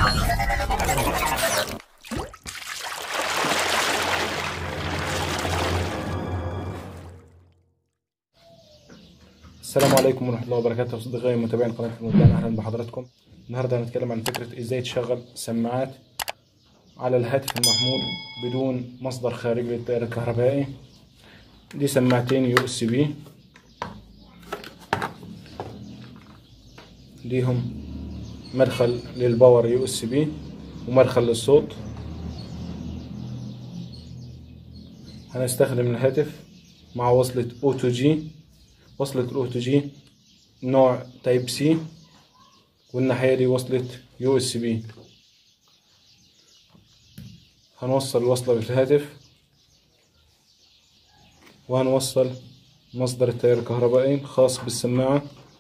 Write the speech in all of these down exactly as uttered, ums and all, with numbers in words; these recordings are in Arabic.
السلام عليكم ورحمة الله وبركاته، أصدقائي متابعين قناة المبدعين، أهلا بحضراتكم. النهاردة هنتكلم عن فكرة إزاي تشغل سماعات على الهاتف المحمول بدون مصدر خارجي للتيار الكهربائي. دي سماعتين يو اس بي، ليهم مدخل للباور يو اس بي ومدخل للصوت. هنستخدم الهاتف مع وصلة او تو جي، وصلة الاو تو جي نوع تايب سي، والناحية دي وصلة يو اس بي. هنوصل الوصلة بالهاتف وهنوصل مصدر التيار الكهربائي الخاص بالسماعة.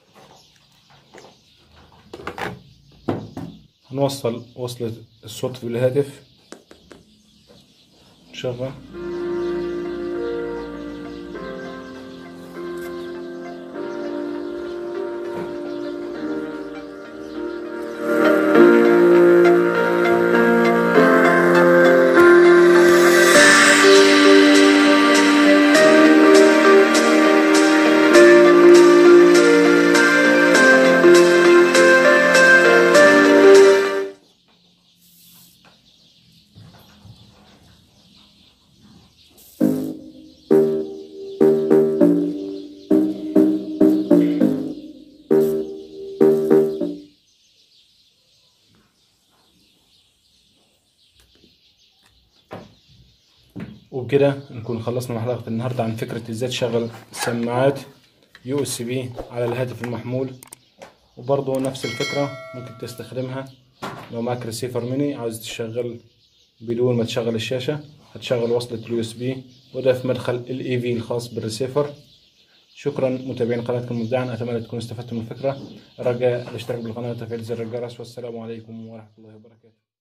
هنوصل وصلة الصوت بالهاتف، نشغل. وبكده نكون خلصنا مع حلقة النهاردة عن فكرة ازاي تشغل سماعات يو اس بي على الهاتف المحمول. وبرضه نفس الفكرة ممكن تستخدمها لو معك ريسيفر ميني عاوز تشغل بدون ما تشغل الشاشة. هتشغل وصلة اليو اس بي وده في مدخل الاي في الخاص بالريسيفر. شكرا متابعين قناتكم مبدعا، اتمنى تكونوا استفدتم من الفكرة. رجاء الاشتراك بالقناة وتفعيل زر الجرس، والسلام عليكم ورحمة الله وبركاته.